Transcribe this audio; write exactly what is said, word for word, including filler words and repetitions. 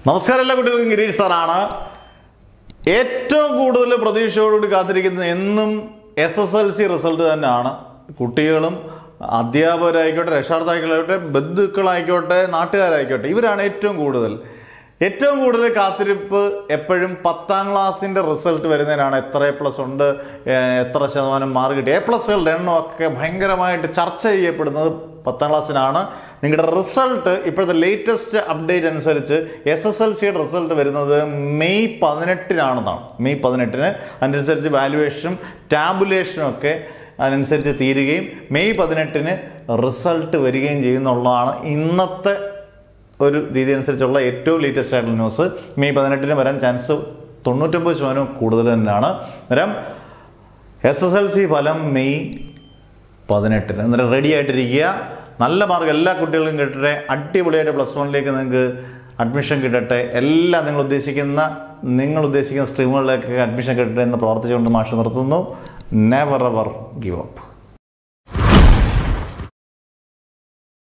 നമസ്കാരം എല്ലാ കുട്ടികൾക്കും ഗിരീഷ് സാറാണ്. ഏറ്റവും കൂടുതൽ പ്രതീക്ഷയോടുകൂടി കാത്തിരിക്കുന്നത് എന്നും S S L C result തന്നെയാണ്. കുട്ടികളും അധ്യാപകരായിക്കോട്ടെ, രക്ഷാകർത്താക്കളായിക്കോട്ടെ, ബന്ധുക്കളായിക്കോട്ടെ, നാട്ടുകാരായിക്കോട്ടെ, ഇവരാണ് ഏറ്റവും കൂടുതൽ ഏറ്റവും കൂടുതൽ കാത്തിരിപ്പ്. എപ്പോഴും പത്താം ക്ലാസ്സിൻ്റെ റിസൾട്ട് വരുന്നതിനാണ്. എത്ര എ പ്ലസ് ഉണ്ട്, എത്ര ശതമാനം മാർക്ക് കിട്ടി, എ പ്ലസുകളുടെ എണ്ണമൊക്കെ ഭയങ്കരമായിട്ട് ചർച്ച ചെയ്യപ്പെടുന്നത് പത്താം ക്ലാസ്സിനാണ്. നിങ്ങളുടെ റിസൾട്ട് ഇപ്പോഴത്തെ ലേറ്റസ്റ്റ് അപ്ഡേറ്റ് അനുസരിച്ച് എസ് എസ് എൽ സിയുടെ റിസൾട്ട് വരുന്നത് മെയ് പതിനെട്ടിനാണെന്നാണ്. മെയ് പതിനെട്ടിന് അതിനനുസരിച്ച് വാല്യുവേഷനും ടാബുലേഷനും ഒക്കെ അതിനനുസരിച്ച് തീരുകയും മെയ് പതിനെട്ടിന് റിസൾട്ട് വരികയും ചെയ്യുന്നുള്ളതാണ് ഇന്നത്തെ ഒരു രീതി അനുസരിച്ചുള്ള ഏറ്റവും ലേറ്റസ്റ്റ് ആയിട്ടുള്ള ന്യൂസ്. മെയ് പതിനെട്ടിന് വരാൻ ചാൻസ് തൊണ്ണൂറ്റൊമ്പത് ശതമാനം കൂടുതൽ തന്നെയാണ്. അന്നേരം എസ് എസ് എൽ സി ഫലം മെയ് പതിനെട്ടിന്. അന്നേരം റെഡി ആയിട്ടിരിക്കുക. നല്ല മാർക്ക് എല്ലാ കുട്ടികളും കിട്ടട്ടെ. അടിപൊളിയായിട്ട് പ്ലസ് വണ്ണിലേക്ക് നിങ്ങൾക്ക് അഡ്മിഷൻ കിട്ടട്ടെ. എല്ലാം നിങ്ങൾ ഉദ്ദേശിക്കുന്ന നിങ്ങൾ ഉദ്ദേശിക്കുന്ന സ്ട്രീമുകളിലേക്ക് അഡ്മിഷൻ കിട്ടട്ടെ എന്ന് പ്രാർത്ഥിച്ചുകൊണ്ട് മാഷ് നിർത്തുന്നു. Never ever give up.